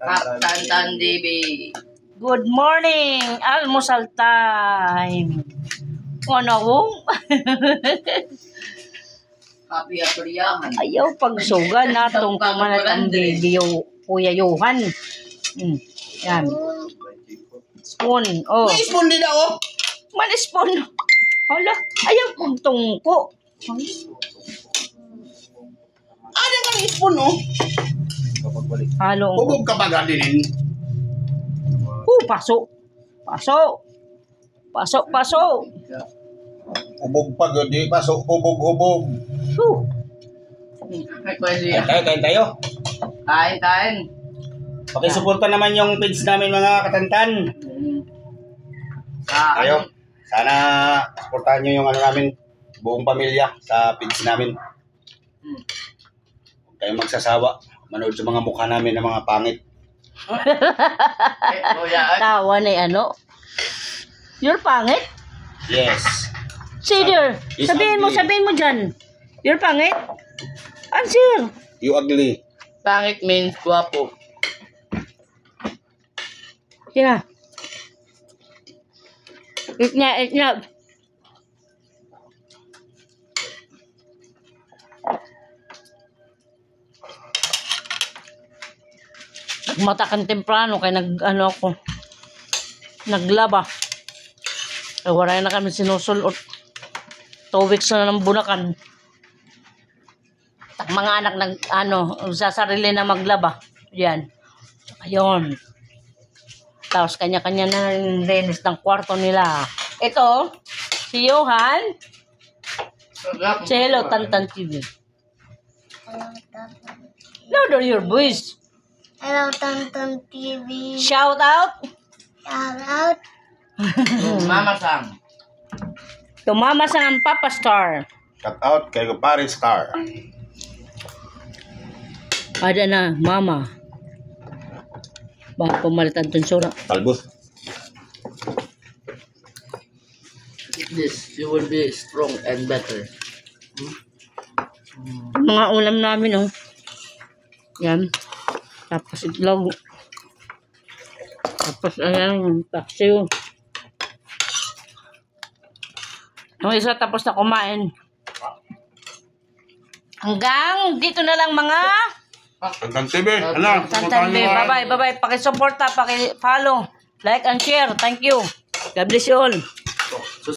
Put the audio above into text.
Tantan DB. Good morning! Almusal time! Ano ko? Happy Apuriyahan. Ayaw pagsuga na itong kumanatang baby Kuya Johan. Yan. Spoon. Oh. May spoon din ako. Man spoon. Hala. Ayaw pang tungko. Ano nga yung spoon, no? Halo. Hubog ka ba din? Pasok. Pasok. Pasok, pasok. Hubog pa, gadi. Pasok, hubog. Kain Tayo. Kain. Pakisuporta naman yung page namin, mga katantan. Tayo. Sana supportahan nyo yung namin, buong pamilya sa page namin. Huwag kayong magsasawa. Manood sa mga mukha namin ng mga pangit. Tawa na ano? You're pangit? Yes. Sider. Sabihin mo dyan. You're pangit? Answer. You ugly. Pangit means guwapo. Sina. Eat na. Matakan temprano kaya naglaba. Wala na kami sinusulot. 2 weeks na ng bunakan. Mga anak sasarili na maglaba. Yan. Ayun. Tapos kanya-kanya na linis ng kwarto nila. Ito, si Johan. Si Hello Tantan TV. Louder your voice. Hello, Tantan TV. Shout out. Shout out. Mama Sam. To Mama Sang Papa Star. Shout out kay Pare Star. Ada na, Mama. Baka pumalitan itong sura. Talbos. Eat this, you will be strong and better. Mga ulam namin, oh. Yan. Tapos itlog. Tapos, ayan, paksiw. Yung isa tapos na kumain. Hanggang dito na lang mga Tantan TV. Ano? Tantan TV. Bye-bye. Pakisuporta, paki-follow, like and share. Thank you. God bless you all.